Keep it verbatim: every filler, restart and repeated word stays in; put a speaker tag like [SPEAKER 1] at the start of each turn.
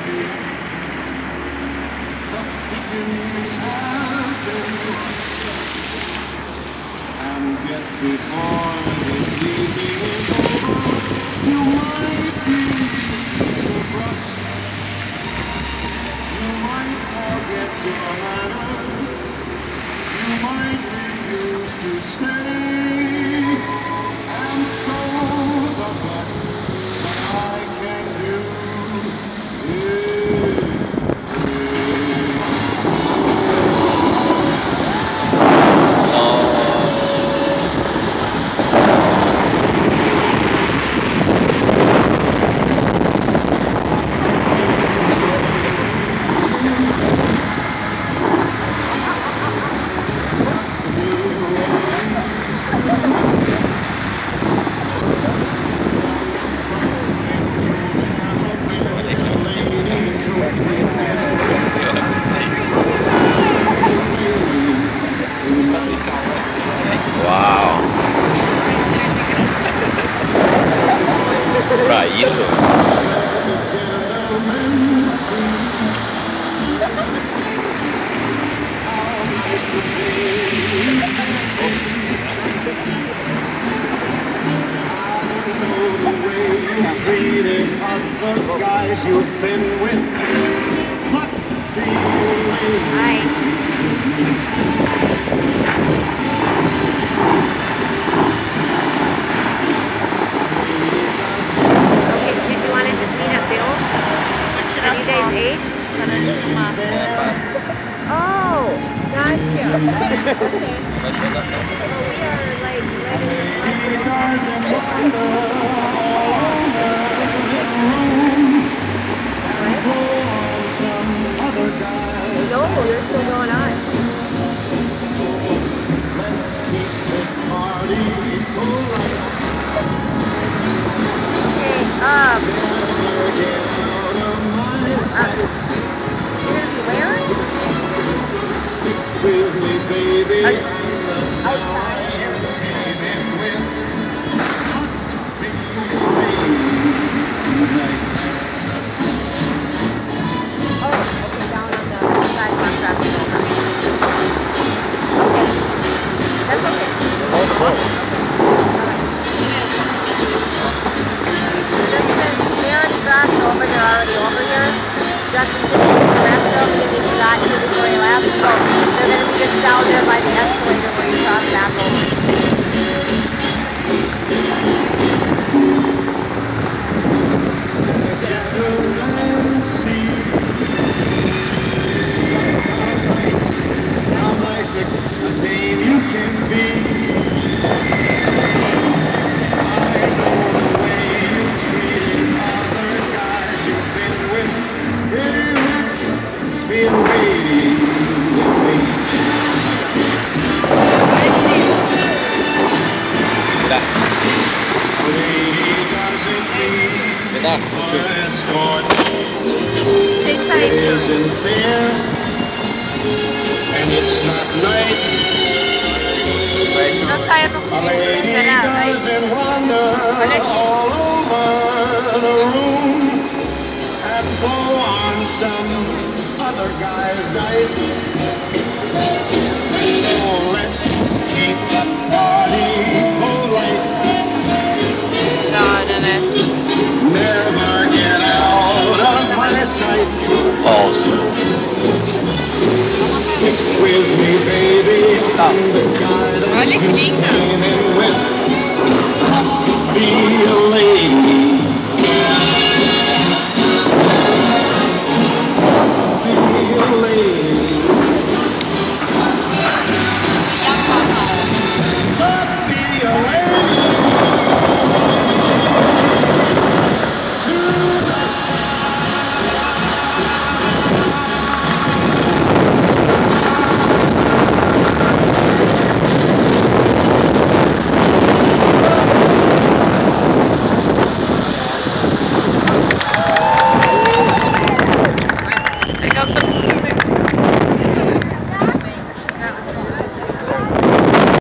[SPEAKER 1] And yet before this evening is over, you might be abrupt. You might forget your manners. You might refuse to stay. And so the best that I can do is
[SPEAKER 2] Wow. Pra isso?
[SPEAKER 1] treated other guys you've been with. What do you
[SPEAKER 3] Hi. Okay, did you want to just meet at Bill? Have you guys ate? Oh, gotcha. Okay. Well, we are like ready What? No, they're still going on. Okay, um, uh, you're gonna be where?
[SPEAKER 1] with me, baby.
[SPEAKER 3] Outside. Oh, okay, down on the sidewalk crossing over. Okay. That's okay.
[SPEAKER 2] Oh, cool.
[SPEAKER 3] Justin, they already crossed over, they're already over here. Justin said he took the rest of because he forgot to before he left, so they're going to be just down there by the escalator where you cross back over.
[SPEAKER 2] Me dá.
[SPEAKER 3] Take time.
[SPEAKER 1] Isn't fair, and it's not right.
[SPEAKER 3] Não saia do
[SPEAKER 1] A lady doesn't wander all over the room and blow on some other guy's night. So let's keep up